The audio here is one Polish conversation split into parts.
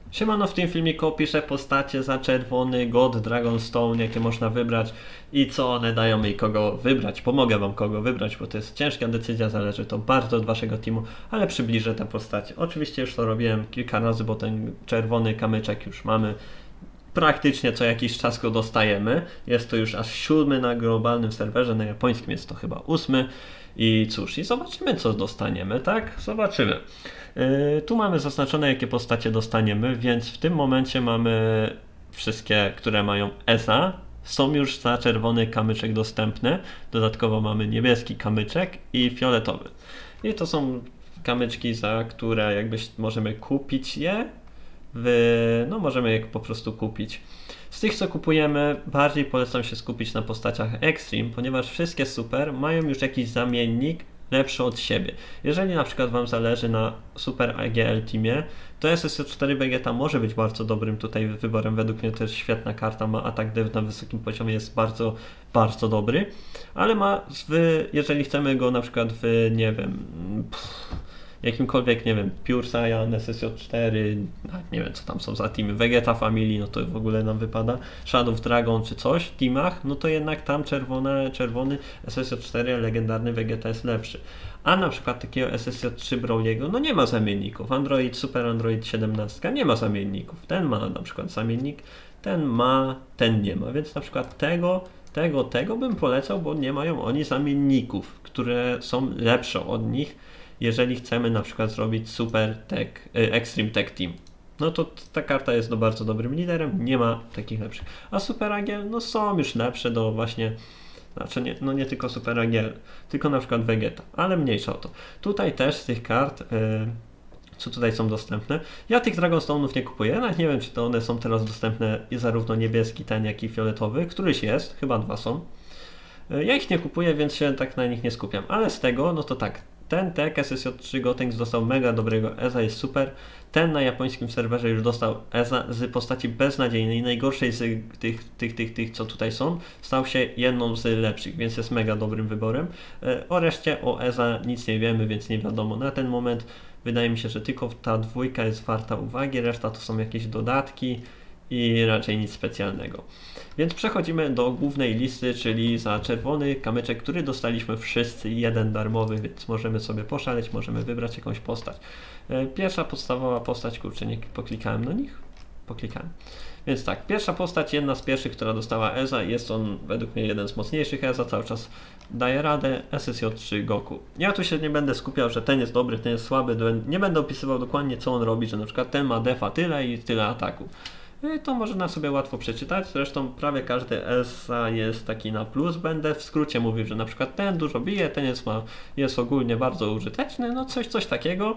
Siemano, w tym filmiku opiszę postacie za czerwony God, Dragonstone, jakie można wybrać i co one dają i kogo wybrać. Pomogę wam kogo wybrać, bo to jest ciężka decyzja, zależy to bardzo od waszego teamu, ale przybliżę te postacie. Oczywiście już to robiłem kilka razy, bo ten czerwony kamyczek już mamy. Praktycznie co jakiś czas go dostajemy. Jest to już aż 7 na globalnym serwerze, na japońskim jest to chyba 8. I cóż, i zobaczymy co dostaniemy, tak? Zobaczymy. Tu mamy zaznaczone jakie postacie dostaniemy, więc w tym momencie mamy wszystkie, które mają ESA. Są już za czerwony kamyczek dostępne. Dodatkowo mamy niebieski kamyczek i fioletowy. I to są kamyczki, za które jakby możemy kupić je. No możemy je po prostu kupić. Z tych co kupujemy bardziej polecam się skupić na postaciach Extreme, ponieważ wszystkie super mają już jakiś zamiennik lepszy od siebie. Jeżeli na przykład wam zależy na Super AGL Teamie, to SSJ4 Vegeta może być bardzo dobrym tutaj wyborem. Według mnie to jest świetna karta, ma atak dev na wysokim poziomie, jest bardzo, bardzo dobry, ale jeżeli chcemy go na przykład nie wiem, jakimkolwiek, nie wiem, Pure Saiyan, SSJ4, nie wiem co tam są za teamy, Vegeta Family, no to w ogóle nam wypada, Shadow Dragon czy coś w teamach, no to jednak tam czerwony SSJ4 legendarny Vegeta jest lepszy. A na przykład takiego SSJ3 Broly'ego, no nie ma zamienników. Android, Super Android 17 nie ma zamienników. Ten ma na przykład zamiennik, ten ma, ten nie ma, więc na przykład tego bym polecał, bo nie mają oni zamienników, które są lepsze od nich. Jeżeli chcemy na przykład zrobić Super Extreme Tech Team, no to ta karta jest bardzo dobrym liderem, nie ma takich lepszych. A Super AGL, no są już lepsze do właśnie, znaczy nie tylko Super AGL, tylko na przykład Vegeta, ale mniejsza o to. Tutaj też z tych kart, co tutaj są dostępne, ja tych Dragonstone'ów nie kupuję, nawet nie wiem czy to one są teraz dostępne zarówno niebieski, ten jak i fioletowy, któryś jest, chyba 2 są. Ja ich nie kupuję, więc się tak na nich nie skupiam, ale z tego, no to tak, ten tech SSJ3 Gotenks dostał mega dobrego ESA, jest super. Ten na japońskim serwerze już dostał ESA z postaci beznadziejnej, najgorszej z tych co tutaj są, stał się jedną z lepszych, więc jest mega dobrym wyborem. O reszcie, o ESA nic nie wiemy, więc nie wiadomo na ten moment. Wydaje mi się, że tylko ta dwójka jest warta uwagi, reszta to są jakieś dodatki i raczej nic specjalnego. Więc przechodzimy do głównej listy, czyli za czerwony kamyczek, który dostaliśmy wszyscy, jeden darmowy, więc możemy sobie poszaleć, możemy wybrać jakąś postać. Pierwsza podstawowa postać, kurczę, nie poklikałem na nich? Poklikałem. Więc tak, pierwsza postać, jedna z pierwszych, która dostała ESA, jest on według mnie jeden z mocniejszych ESA, cały czas daje radę, SSJ3 Goku. Ja tu się nie będę skupiał, że ten jest dobry, ten jest słaby, nie będę opisywał dokładnie co on robi, że na przykład ten ma defa tyle i tyle ataku. To można sobie łatwo przeczytać, zresztą prawie każdy ESA jest taki na plus, będę w skrócie mówił, że na przykład ten dużo bije, ten jest ogólnie bardzo użyteczny, no coś takiego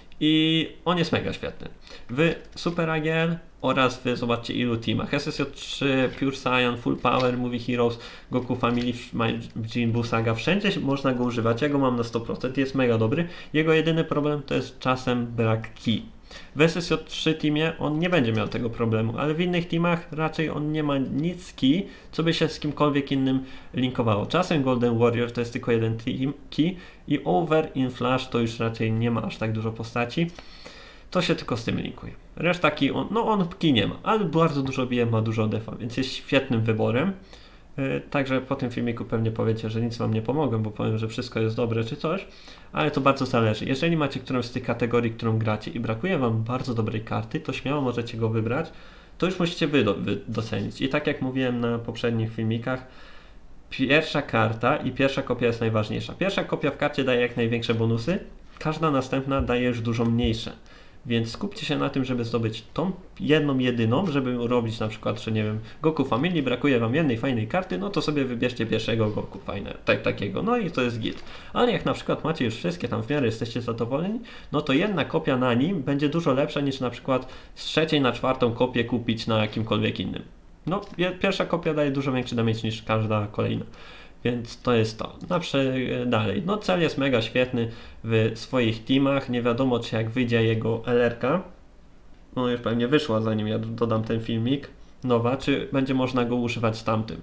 i on jest mega świetny. W Super AGL oraz wy zobaczcie ilu teamach, SSJ3, Pure Saiyan, Full Power, Movie Heroes, Goku Family, Majin Buu Saga, wszędzie można go używać, ja go mam na 100%, jest mega dobry, jego jedyny problem to jest czasem brak ki. W SSJ3 teamie on nie będzie miał tego problemu, ale w innych teamach raczej on nie ma nic key, co by się z kimkolwiek innym linkowało. Czasem Golden Warrior to jest tylko jeden key i Over in Flash to już raczej nie ma aż tak dużo postaci. To się tylko z tym linkuje. Reszta key, on key nie ma, ale bardzo dużo bije, ma dużo defa, więc jest świetnym wyborem. Także po tym filmiku pewnie powiecie, że nic wam nie pomogę, bo powiem, że wszystko jest dobre czy coś, ale to bardzo zależy. Jeżeli macie którąś z tych kategorii, którą gracie i brakuje wam bardzo dobrej karty, to śmiało możecie go wybrać, to już musicie wy docenić. I tak jak mówiłem na poprzednich filmikach, pierwsza karta i pierwsza kopia jest najważniejsza. Pierwsza kopia w karcie daje jak największe bonusy, każda następna daje już dużo mniejsze. Więc skupcie się na tym, żeby zdobyć tą jedną, jedyną, żeby robić na przykład, że nie wiem, Goku Family, brakuje wam jednej fajnej karty, no to sobie wybierzcie pierwszego Goku takiego, no i to jest git. Ale jak na przykład macie już wszystkie tam w miarę jesteście zadowoleni, no to jedna kopia na nim będzie dużo lepsza niż na przykład z trzeciej na czwartą kopię kupić na kimkolwiek innym. No, pierwsza kopia daje dużo większy damage niż każda kolejna. Więc to jest to. Dalej. No cel jest mega świetny w swoich teamach. Nie wiadomo czy jak wyjdzie jego LR-ka. No już pewnie wyszła zanim ja dodam ten filmik. Nowa. Czy będzie można go używać z tamtym.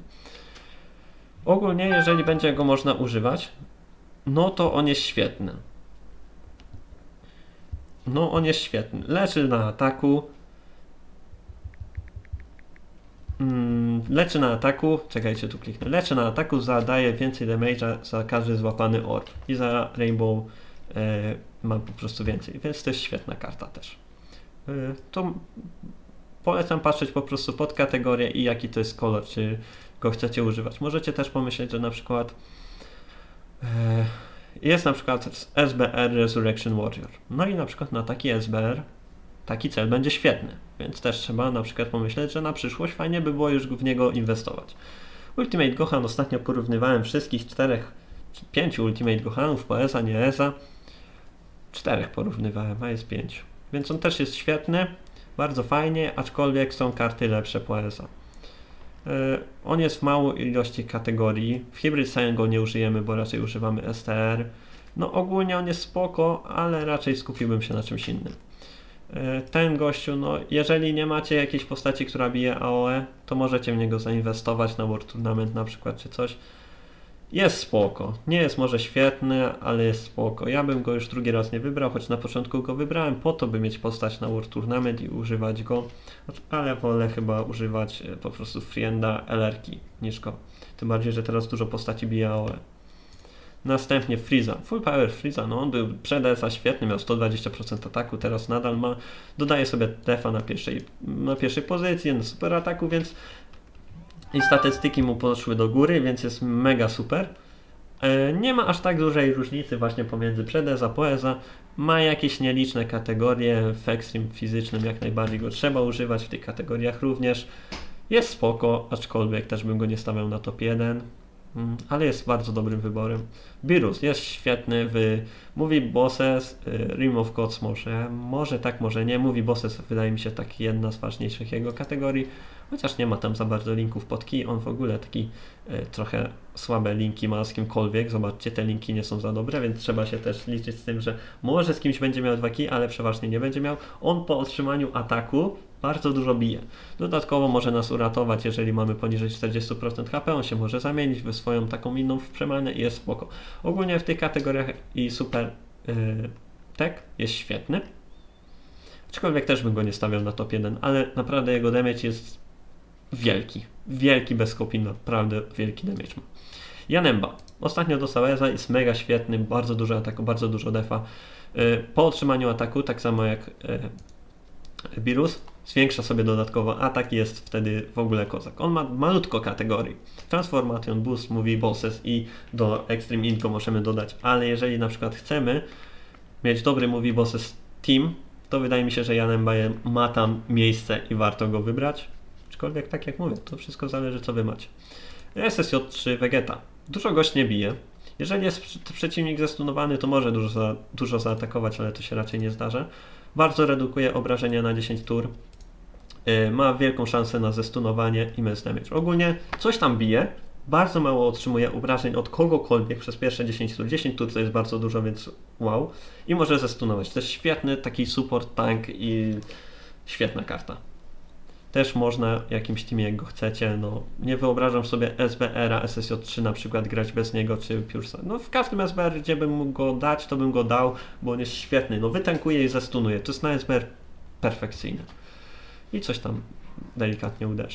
Ogólnie jeżeli będzie go można używać, no to on jest świetny. No on jest świetny. Leczy na ataku. Leczy na ataku, czekajcie, tu kliknę. Leczy na ataku, zadaje więcej damage'a za każdy złapany orb. I za Rainbow ma po prostu więcej, więc to jest świetna karta też. To polecam patrzeć po prostu pod kategorię i jaki to jest kolor, czy go chcecie używać. Możecie też pomyśleć, że na przykład jest na przykład SBR Resurrection Warrior. No i na przykład na taki SBR taki cel będzie świetny, więc też trzeba na przykład pomyśleć, że na przyszłość fajnie by było już w niego inwestować. Ultimate Gohan ostatnio porównywałem wszystkich 5 Ultimate Gohanów po ESA, nie ESA. 4 porównywałem, a jest 5. Więc on też jest świetny, bardzo fajnie, aczkolwiek są karty lepsze po ESA. On jest w małej ilości kategorii. W Hybrid Saiyan go nie użyjemy, bo raczej używamy STR. No ogólnie on jest spoko, ale raczej skupiłbym się na czymś innym. Ten gościu, no jeżeli nie macie jakiejś postaci, która bije AOE, to możecie w niego zainwestować na World Tournament na przykład, czy coś. Jest spoko. Nie jest może świetny, ale jest spoko. Ja bym go już drugi raz nie wybrał, choć na początku go wybrałem po to, by mieć postać na World Tournament i używać go, ale wolę chyba używać po prostu Frienda LR-ki niż go. Tym bardziej, że teraz dużo postaci bije AOE. Następnie Frieza. Full Power Frieza, no on był przed ESA świetny, miał 120% ataku, teraz nadal ma. Dodaje sobie defa na pierwszej pozycji, na super ataku, więc i statystyki mu poszły do góry, więc jest mega super. Nie ma aż tak dużej różnicy właśnie pomiędzy przed ESA, po ESA. Ma jakieś nieliczne kategorie, w Extreme fizycznym jak najbardziej go trzeba używać, w tych kategoriach również. Jest spoko, aczkolwiek też bym go nie stawiał na top 1. Ale jest bardzo dobrym wyborem. Beerus jest świetny w Movie Bosses, Realm of Gods może tak, może nie. Movie Bosses wydaje mi się tak jedna z ważniejszych jego kategorii, chociaż nie ma tam za bardzo linków pod key. On w ogóle taki trochę słabe linki ma z kimkolwiek. Zobaczcie, te linki nie są za dobre, więc trzeba się też liczyć z tym, że może z kimś będzie miał 2 key, ale przeważnie nie będzie miał. On po otrzymaniu ataku bardzo dużo bije. Dodatkowo może nas uratować, jeżeli mamy poniżej 40% HP, on się może zamienić w swoją taką inną przemanę i jest spoko. Ogólnie w tych kategoriach i super tech jest świetny. Aczkolwiek też bym go nie stawiał na top 1, ale naprawdę jego damage jest wielki. Wielki bez kopii, naprawdę wielki damage ma. Janemba. Ostatnio dostał ESA, jest mega świetny, bardzo dużo ataku, bardzo dużo defa. Po otrzymaniu ataku, tak samo jak Beerus, zwiększa sobie dodatkowo atak i jest wtedy w ogóle kozak. On ma malutko kategorii. Transformation, Boost, Movie Bosses i do Extreme Inco możemy dodać, ale jeżeli na przykład chcemy mieć dobry Movie Bosses Team, to wydaje mi się, że Janemba ma tam miejsce i warto go wybrać. Aczkolwiek tak jak mówię, to wszystko zależy co wy macie. SSJ3 Vegeta. Dużo gość nie bije. Jeżeli jest przeciwnik zestunowany, to może dużo zaatakować, ale to się raczej nie zdarza. Bardzo redukuje obrażenia na 10 tur. Ma wielką szansę na zestunowanie i mass damage. Ogólnie coś tam bije. Bardzo mało otrzymuje obrażeń od kogokolwiek przez pierwsze 10 tur. 10 tur to jest bardzo dużo, więc wow. I może zestunować. To jest świetny taki support tank i świetna karta. Też można jakimś teamie, jak go chcecie, no nie wyobrażam sobie SBR-a, SSJ3 na przykład grać bez niego, czy Pursa. No w każdym SBR, gdzie bym mógł go dać, to bym go dał, bo on jest świetny. No wytankuje i zestunuje. To jest na SBR perfekcyjne. I coś tam delikatnie uderzy.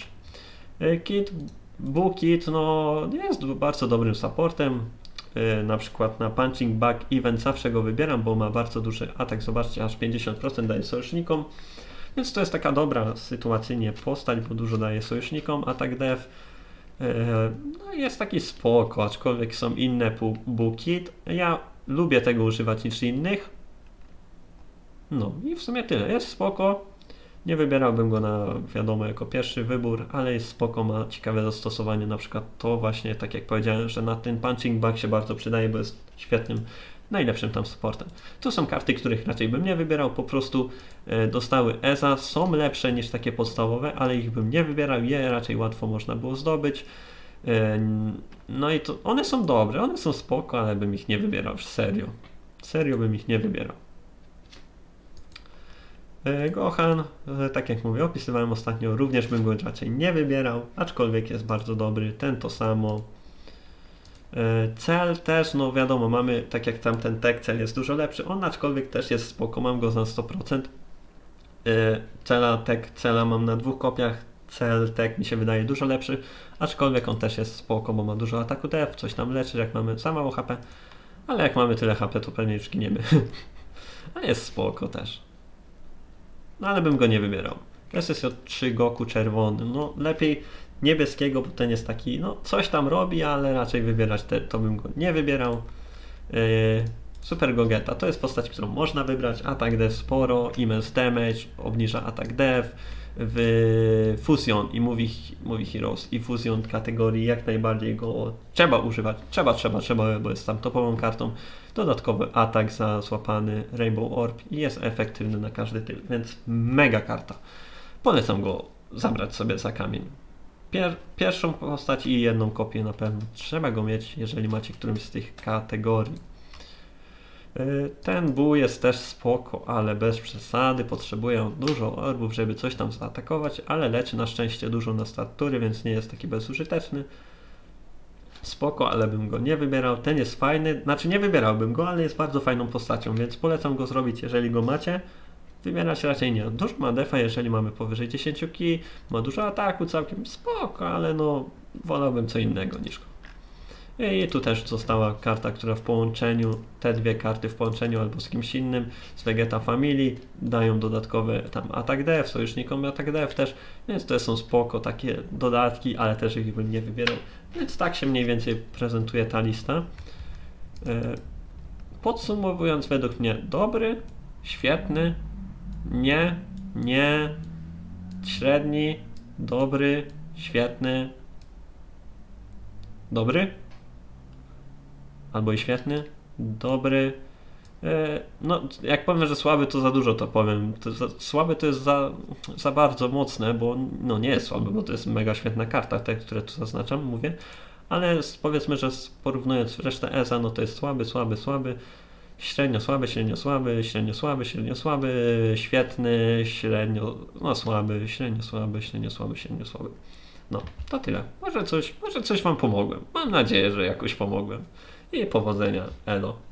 Kid, no jest bardzo dobrym supportem. Na przykład na Punching Bag Event zawsze go wybieram, bo ma bardzo duży atak. Zobaczcie, aż 50% daje sojusznikom. Więc to jest taka dobra sytuacyjnie postać, bo dużo daje sojusznikom, atak dev. No jest taki spoko, aczkolwiek są inne Kid. Ja lubię tego używać niż innych. No i w sumie tyle. Jest spoko. Nie wybierałbym go na, wiadomo, jako pierwszy wybór, ale jest spoko, ma ciekawe zastosowanie. Na przykład to właśnie, tak jak powiedziałem, że na ten Punching Bag się bardzo przydaje, bo jest świetnym, najlepszym tam supportem. Tu są karty, których raczej bym nie wybierał, po prostu dostały ESA, są lepsze niż takie podstawowe, ale ich bym nie wybierał, je raczej łatwo można było zdobyć. No i to one są dobre, one są spoko, ale bym ich nie wybierał, serio. Serio bym ich nie wybierał. Gohan, tak jak mówię, opisywałem ostatnio, również bym go raczej nie wybierał, aczkolwiek jest bardzo dobry, ten to samo. Cel też, no wiadomo, mamy, tak jak tamten tech, cel jest dużo lepszy, on aczkolwiek też jest spoko, mam go za 100%. Cela mam na 2 kopiach, Celtek mi się wydaje dużo lepszy, aczkolwiek on też jest spoko, bo ma dużo ataku def, coś tam leczy, jak mamy za mało HP, ale jak mamy tyle HP, to pewnie już giniemy. Ale jest spoko też. No ale bym go nie wybierał. SSJ3 Goku czerwony, no lepiej niebieskiego, bo ten jest taki, no coś tam robi, ale raczej wybierać to bym go nie wybierał. Super Gogeta to jest postać, którą można wybrać, atak def sporo, immense damage, obniża atak def, w Fusion i Movie Heroes i Fusion kategorii jak najbardziej go trzeba używać, trzeba, bo jest tam topową kartą. Dodatkowy atak za złapany Rainbow Orb i jest efektywny na każdy typ, więc mega karta. Polecam go zabrać sobie za kamień. Pierwszą postać i jedną kopię na pewno. Trzeba go mieć, jeżeli macie którąś z tych kategorii. Ten Buu jest też spoko, ale bez przesady. Potrzebuje dużo orbów, żeby coś tam zaatakować, ale leczy na szczęście dużo na start tury, więc nie jest taki bezużyteczny. Spoko, ale bym go nie wybierał. Ten jest fajny, znaczy nie wybierałbym go, ale jest bardzo fajną postacią, więc polecam go zrobić, jeżeli go macie. Wybierać raczej nie. Dużo ma defa, jeżeli mamy powyżej 10 ki, ma dużo ataku, całkiem spoko, ale no wolałbym co innego niż go. I tu też została karta, która w połączeniu, te dwie karty w połączeniu albo z kimś innym, z Vegeta Family, dają dodatkowy tam atak def, sojusznikom atak def też, więc to są spoko takie dodatki, ale też ich bym nie wybierał. Więc tak się mniej więcej prezentuje ta lista. Podsumowując, według mnie dobry, świetny, nie, średni, dobry, świetny, dobry, albo i świetny, dobry. No, jak powiem, że słaby, to za dużo to powiem. Słaby to jest za bardzo mocne, bo no nie jest słaby, bo to jest mega świetna karta, te, które tu zaznaczam, mówię. Ale powiedzmy, że porównując resztę ESA, no to jest słaby, średnio słaby, średnio słaby, świetny, średnio, no słaby, średnio słaby. No, to tyle. Może coś wam pomogłem. Mam nadzieję, że jakoś pomogłem. I powodzenia. Elo.